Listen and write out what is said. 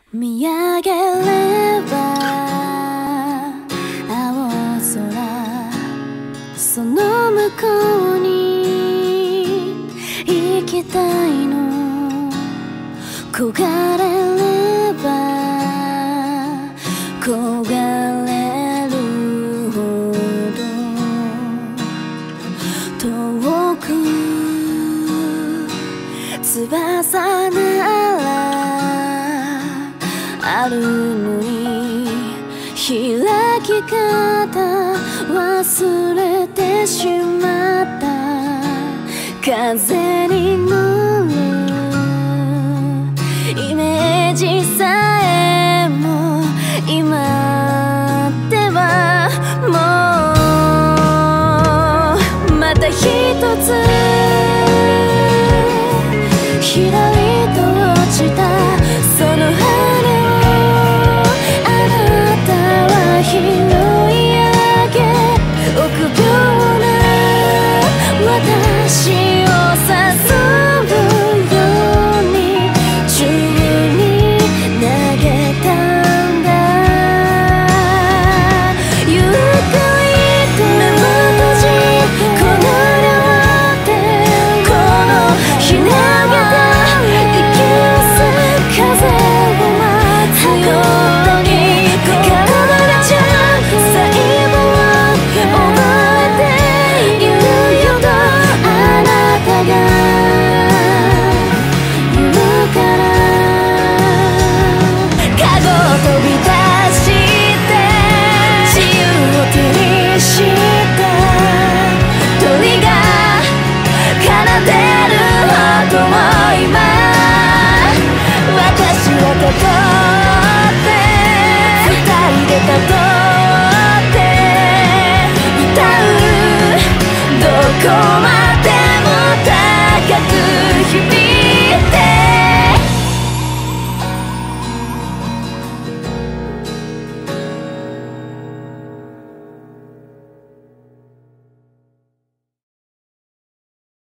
見上げれば青空、その向こうに行きたいの。焦がれれば焦がれるほど遠く翼ならあるのに開き方忘れてしまった。風に乗るイメージさ